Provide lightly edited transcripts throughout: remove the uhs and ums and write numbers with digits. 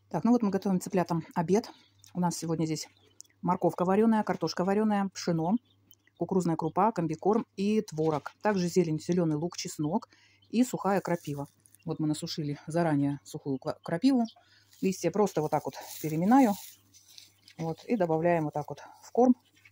Так, ну вот мы готовим цыплятам обед. У нас сегодня здесь морковка вареная, картошка вареная, пшено, кукурузная крупа, комбикорм и творог. Также зелень, зеленый лук, чеснок и сухая крапива. Вот мы насушили заранее сухую крапиву. Листья просто вот так вот переминаю. Вот, и добавляем вот так вот в корм.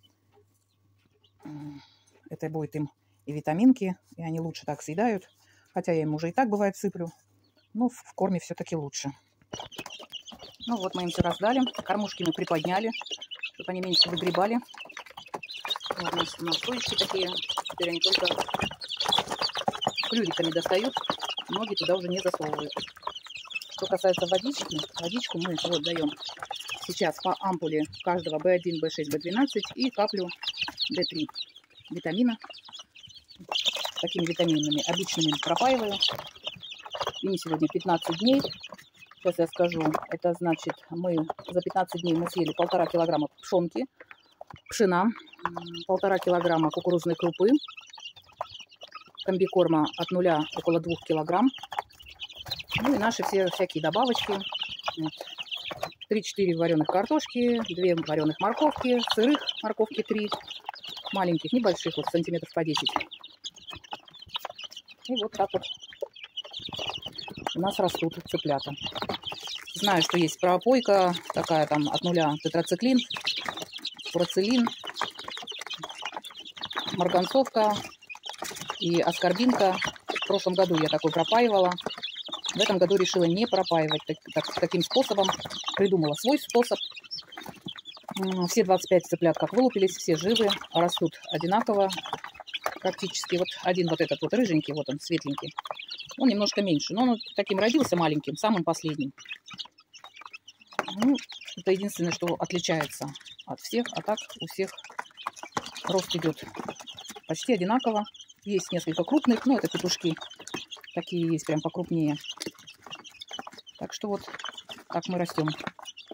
Это будет им и витаминки, и они лучше так съедают. Хотя я им уже и так бывает сыплю. Но в корме все-таки лучше. Ну вот мы им все раздали. Кормушки мы приподняли, чтобы они меньше выгребали. Вот у нас стоечки такие. Теперь они только клювиками достают. Ноги туда уже не засовывают. Что касается водички, водичку мы вот даем сейчас по ампуле каждого B1, B6, B12 и каплю D3 витамина. Такими витаминами обычными пропаиваю. Им сегодня 15 дней. Сейчас я скажу, это значит, мы за 15 дней мы съели 1,5 килограмма пшенки, пшена, 1,5 килограмма кукурузной крупы, комбикорма от 0 около 2 килограмм. Ну и наши все всякие добавочки. Вот. 3-4 вареных картошки, 2 вареных морковки, сырых морковки 3, маленьких, небольших, вот сантиметров по 10. И вот так вот у нас растут цыплята. Знаю, что есть пропойка такая там от 0 тетрациклин, фурацилин, марганцовка и аскорбинка. В прошлом году я такой пропаивала. В этом году решила не пропаивать таким способом. Придумала свой способ. Все 25 цыплят как вылупились, все живы, растут одинаково практически. Вот один вот этот вот рыженький, вот он светленький, он немножко меньше, но он таким родился маленьким, самым последним. Ну, это единственное, что отличается от всех, а так у всех рост идет почти одинаково. Есть несколько крупных, но это петушки, такие есть прям покрупнее. Так что вот так мы растем.